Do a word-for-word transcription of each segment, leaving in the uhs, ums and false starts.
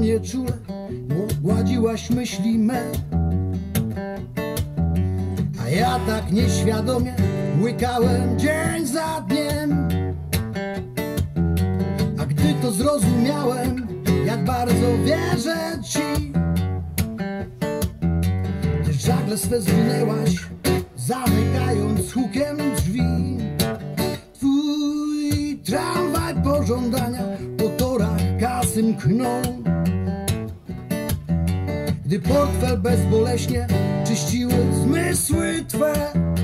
mnie czule, gładziłaś myśli me, a ja tak nieświadomie łykałem dzień za dniem. A gdy to zrozumiałem, jak bardzo wierzę ci, ty żagle swe zwinęłaś, zamykając hukiem drzwi. Twój tramwaj pożądania po torach kasy mknął, gdy portfel bezboleśnie czyściły zmysły twe.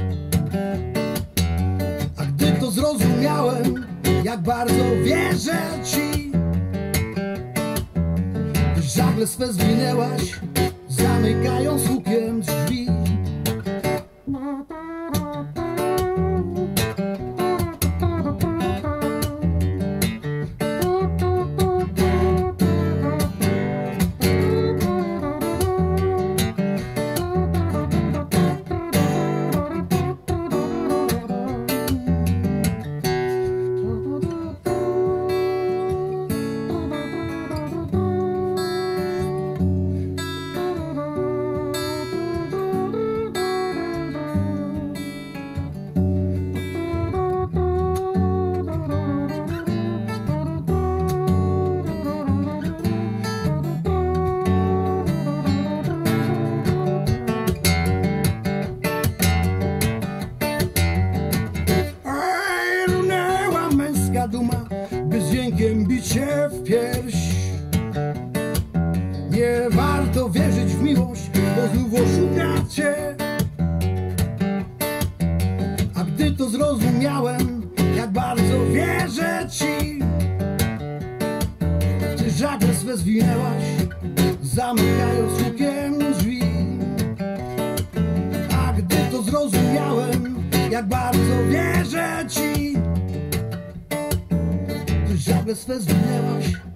A gdy to zrozumiałem, jak bardzo wierzę ci, ty żagle swe zwinęłaś, zamykając hukiem drzwi. Duma, by z dźwiękiem bić się w pierś. Nie warto wierzyć w miłość, bo znów oszukacie. A gdy to zrozumiałem, jak bardzo wierzę ci, ty żagle swe zwinęłaś, zamykając hukiem drzwi. A gdy to zrozumiałem, jak bardzo wierzę ci, żagle swe zwinęłaś,